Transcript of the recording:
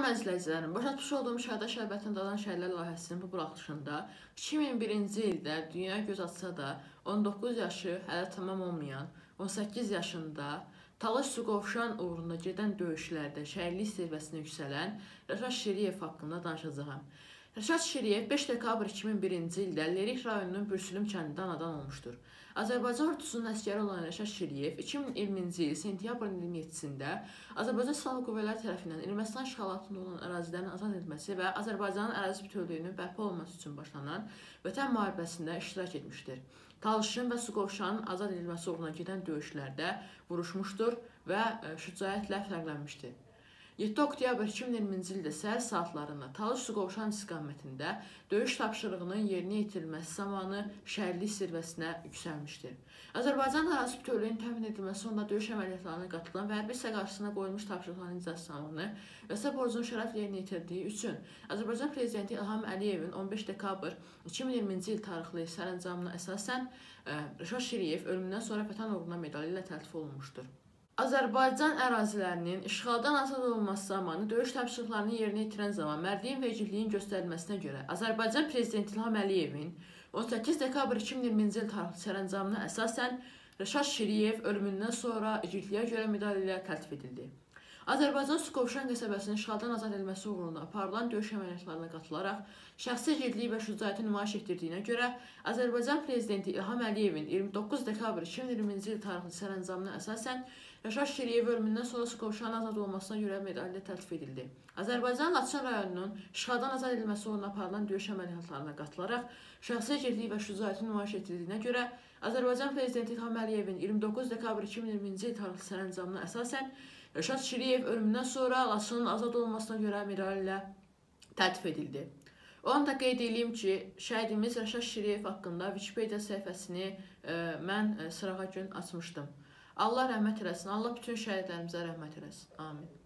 Möhtərəm izləyicilərim, başlatmış olduğum Şəhidlər Şərbətini dadan şəhidlər layihəsinin bu buraxılışında 2001-ci ildə dünya göz açsa da 19 yaşı hələ tamam olmayan, 18 yaşında Talış Suqovuşan uğrunda gedən döyüşlərdə şəhidlik zirvəsinə yüksələn Rəşad Şiriyev haqqında danışacağam. Rəşad Şiriyev 5 dekabr 2001-ci ildə Lerik rayonunun Bürsülüm kəndində anadan olmuşdur. Azərbaycan ordusunun əsgəri olan Rəşad Şiriyev 2020-ci il sentyabrın 27-sində Azərbaycan Silahlı Qüvvələri tərəfindən Ermənistan işğalatında olan ərazilərin azad edilməsi və Azərbaycanın ərazi bütövlüyünün bərpa olunması üçün başlanan Vətən müharibəsində iştirak etmişdir. Talışın və Suqovuşanın azad edilməsi uğruna gedən döyüşlərdə vuruşmuşdur və şücaətlə fərqlənmişdir. 7 oktyabr 2020-ci ildə səhər saatlarında Talış Suqovuşan istiqamətində döyüş tapşırığının yerinə yetirilməsi zamanı şəhidlik zirvəsinə yüksəlmişdir. Azərbaycan ərazi bütövlüyünün təmin edilməsi onda döyüş əməliyyatlarına qatılan və hərbi hissə qarşısına qoyulmuş tapşırıqların icrası zamanı vəsəb borcunu şərəflə yerinə yetirdiyi üçün Azərbaycan Prezidenti İlham Əliyevin 15 dekabr 2020-ci il tarixli sərəncamına əsasən Rəşad Şiriyev ölümündən sonra Vətən uğruna medalı ilə təltif olunmuşdur. Azərbaycan ərazilərinin işğaldan azad olunması zamanı döyüş tapşırıqlarını yerinə yetirən zaman mərdliyin və igidliyin göstərilməsinə görə Azərbaycan Prezidenti İlham Əliyevin 18 dekabr 2020-ci il tarixli sərəncamına əsasən Rəşad Şiriyev ölümündən sonra igidliyə görə medalı ilə təltif edildi. Azərbaycan Suqovuşan qəsəbəsinin işğaldan azad edilməsi uğrunda aparılan döyüş əməliyyatlarına qatılaraq şəxsi igidlik və şücaəti nümayiş etdirdiyinə görə Azərbaycan Prezidenti İlham Əliyevin 29 dekabr 2020-ci il tarixli sərəncamına əsasən Rəşad Şiriyev ölümündən sonra Suqovuşanın azad olmasına görə medali ilə təltif edildi. Azərbaycan Laçın rayonunun işğaldan azad edilməsi uğruna aparılan döyüş əməliyyatlarına qatılaraq şəxsi igidlik və şücaəti nümayiş etdirdiyinə görə Azərbaycan Prezidenti İlham Əliyevin 29 dekabr 2020-ci il tarixli sərəncamına əsasən Rəşad Şiriyev ölümündən sonra Laçının azad olmasına görə medali ilə təltif edildi. Onu da qeyd edeyim ki, şəhidimiz Rəşad Şiriyev haqqında Wikipedia səhifəsini mən sırağa gün açmışdım. Allah rəhmət eləsin, Allah bütün şəhidlərimizə rəhmət eləsin. Amin.